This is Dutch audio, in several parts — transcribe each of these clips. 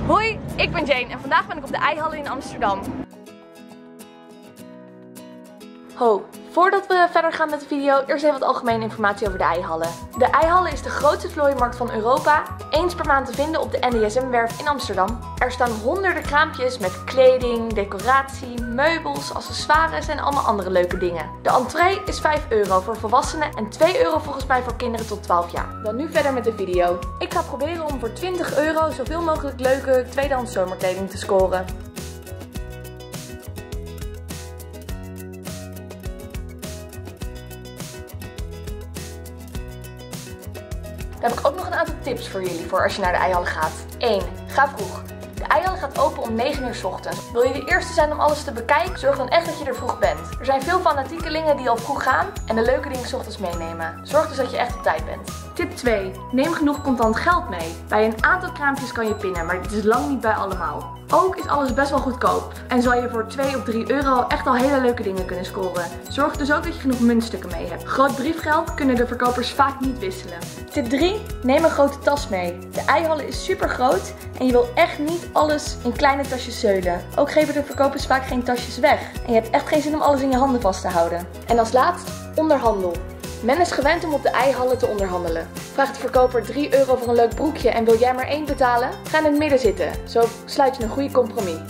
Hoi, ik ben Jane en vandaag ben ik op de IJhallen in Amsterdam. Ho, voordat we verder gaan met de video, eerst even wat algemene informatie over de IJhallen. De IJhallen is de grootste vlooienmarkt van Europa, eens per maand te vinden op de NDSM-werf in Amsterdam. Er staan honderden kraampjes met kleding, decoratie, meubels, accessoires en allemaal andere leuke dingen. De entree is €5 voor volwassenen en €2 volgens mij voor kinderen tot 12 jaar. Dan nu verder met de video. Ik ga proberen om voor €20 zoveel mogelijk leuke tweedehands zomerkleding te scoren. Dan heb ik ook nog een aantal tips voor jullie voor als je naar de IJhallen gaat. 1. Ga vroeg. De IJhallen gaat open om 9 uur 's ochtends. Wil je de eerste zijn om alles te bekijken? Zorg dan echt dat je er vroeg bent. Er zijn veel fanatiekelingen die al vroeg gaan en de leuke dingen 's ochtends meenemen. Zorg dus dat je echt op tijd bent. Tip 2. Neem genoeg contant geld mee. Bij een aantal kraampjes kan je pinnen, maar dit is lang niet bij allemaal. Ook is alles best wel goedkoop en zal je voor €2 of €3 echt al hele leuke dingen kunnen scoren. Zorg dus ook dat je genoeg muntstukken mee hebt. Groot briefgeld kunnen de verkopers vaak niet wisselen. Tip 3. Neem een grote tas mee. De IJhallen is super groot en je wil echt niet alles in kleine tasjes zeulen. Ook geven de verkopers vaak geen tasjes weg. En je hebt echt geen zin om alles in je handen vast te houden. En als laatst, onderhandel. Men is gewend om op de IJhallen te onderhandelen. Vraagt de verkoper €3 voor een leuk broekje en wil jij maar 1 betalen? Ga in het midden zitten, zo sluit je een goede compromis.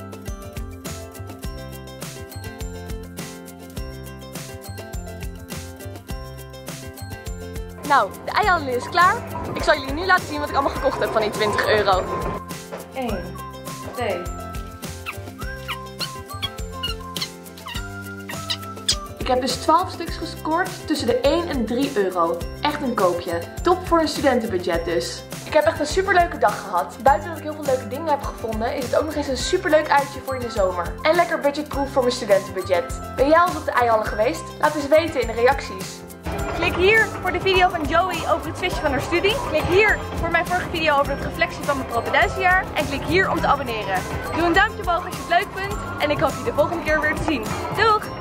Nou, de IJhallen is klaar. Ik zal jullie nu laten zien wat ik allemaal gekocht heb van die €20. 1, 2... Ik heb dus 12 stuks gescoord tussen de €1 en €3. Echt een koopje. Top voor een studentenbudget dus. Ik heb echt een superleuke dag gehad. Buiten dat ik heel veel leuke dingen heb gevonden, is het ook nog eens een superleuk uitje voor in de zomer. En lekker budgetproof voor mijn studentenbudget. Ben jij al eens op de IJhallen geweest? Laat eens weten in de reacties. Klik hier voor de video van Joey over het switchen van haar studie. Klik hier voor mijn vorige video over het reflectie van mijn propedeutiajaar. En klik hier om te abonneren. Doe een duimpje omhoog als je het leuk vindt. En ik hoop je de volgende keer weer te zien. Doeg!